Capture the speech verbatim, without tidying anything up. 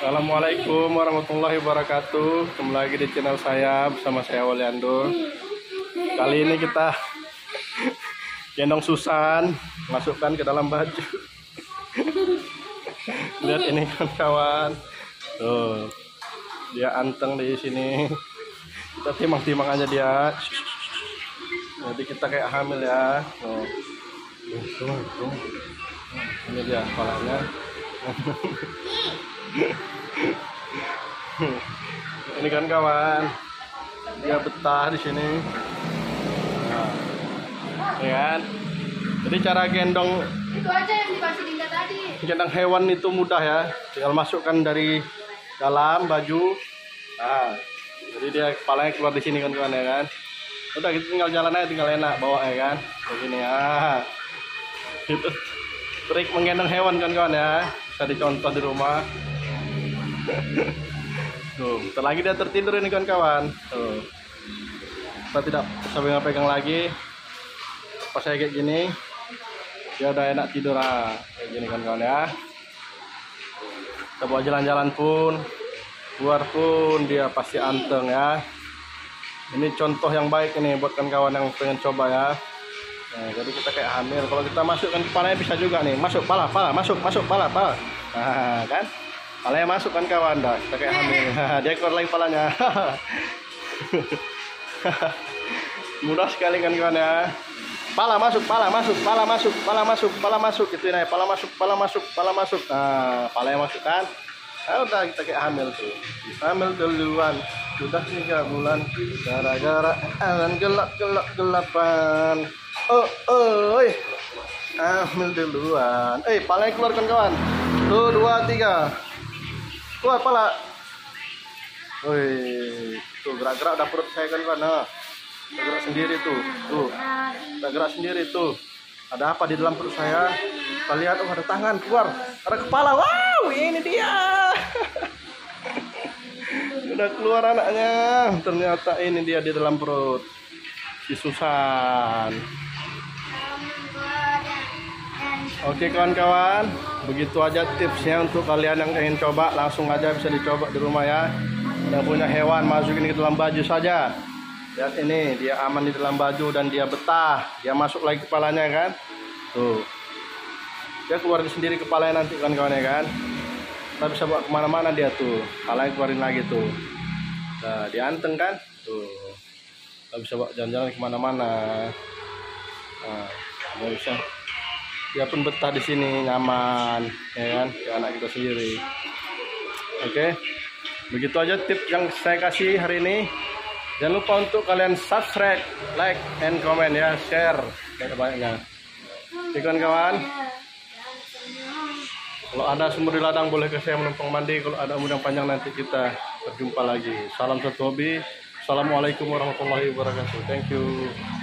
Assalamualaikum warahmatullahi wabarakatuh. Kembali lagi di channel saya bersama saya Waliando. Kali ini kita gendong Susan, masukkan ke dalam baju. Lihat ini kawan-kawan. Tuh, dia anteng di sini. Kita timang-timang aja dia. Jadi kita kayak hamil ya. Tuh, tuh, tuh. Ini dia kepalanya. Ini kan kawan, dia betah di sini. Nah, ya kan? Jadi cara gendong itu aja yang dikasih Dinda tadi. gendong hewan itu mudah ya. Tinggal masukkan dari dalam baju. Nah, jadi dia kepalanya keluar di sini kan kawan ya kan. Udah gitu tinggal jalan aja, tinggal enak bawa ya kan. Begini ya. Itu trik menggendong hewan kan kawan ya. Bisa dicontoh di rumah. Tuh, bentar lagi dia tertidur ini kawan-kawan. Tuh, kita tidak usah pegang lagi. Pas saya kayak gini, dia udah enak tidur ah. Kayak gini kawan-kawan ya. Kita bawa jalan-jalan pun, keluar pun dia pasti anteng ya. Ini contoh yang baik ini buat kawan-kawan yang pengen coba ya. Nah, jadi kita kayak hamil. Kalau kita masukkan kepalanya bisa juga nih, masuk pala, pala, masuk, masuk pala, pala. Nah, kan? Palanya masuk kan kawan, dah kita kayak hamil. Dia keluar lagi palanya. Mudah sekali kan kawan ya. Pala masuk, pala masuk, pala masuk, pala masuk, pala masuk gitu ya. Pala masuk, pala masuk, pala masuk. Nah, palanya masuk kan. Nah, udah kita kayak hamil tuh. Hamil duluan. Sudah tiga bulan. Gara-gara azan gelap-gelap gelapan. Oh, oh, hamil duluan. Eh, palanya keluarkan kawan. Tuh, dua, tiga. Keluar pala. Woi, tuh gerak-gerak udah perut saya kan kan. Nah, gerak sendiri tuh. Tuh. Udah gerak sendiri tuh. Ada apa di dalam perut saya? Kita lihat, oh ada tangan keluar. Ada kepala. Wow, ini dia. Udah keluar anaknya. Ternyata ini dia di dalam perut. Si Susan. Oke kawan-kawan, begitu aja tipsnya untuk kalian yang ingin coba, langsung aja bisa dicoba di rumah ya. Yang punya hewan masukin ke dalam baju saja. Lihat ini, dia aman di dalam baju dan dia betah. Dia masuk lagi kepalanya kan. Tuh, dia keluar sendiri kepalanya nanti kawan-kawan ya kan. Kita bisa bawa kemana-mana dia tuh, kepalanya keluarin lagi tuh. Nah, dia anteng kan. Tuh, kita bisa bawa jalan-jalan kemana-mana. Nah, nggak bisa. Dia pun betah di sini, nyaman, ya kan, kayak anak kita sendiri. Oke, begitu aja tips yang saya kasih hari ini. Jangan lupa untuk kalian subscribe, like, and comment ya, share kayak banyaknya. Oke kawan-kawan, kalau ada sumur di ladang boleh ke saya menumpang mandi. Kalau ada umur yang panjang nanti kita berjumpa lagi. Salam satu hobi. Assalamualaikum warahmatullahi wabarakatuh. Thank you.